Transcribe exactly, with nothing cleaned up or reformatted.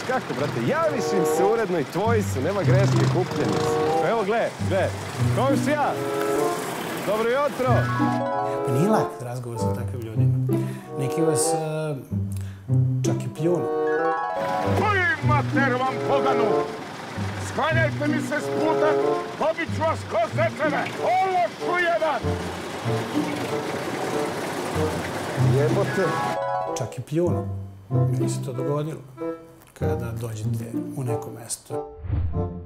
kako, brate, javiš im se uredno i tvoji su, nema greške, kupljeni su. Evo, gle, gle, komšija, dobro jutro. Pa nije lak razgovor sa takvim ljudima. Neki vas čak i pljunu. Koji mater vam poganu? Sklanjajte mi se s puta, pobit ću vas ko zečeve! Ološu jedan! Jebote. Čak i pljunu. Meni se to dogodilo kada dođete u neko mesto.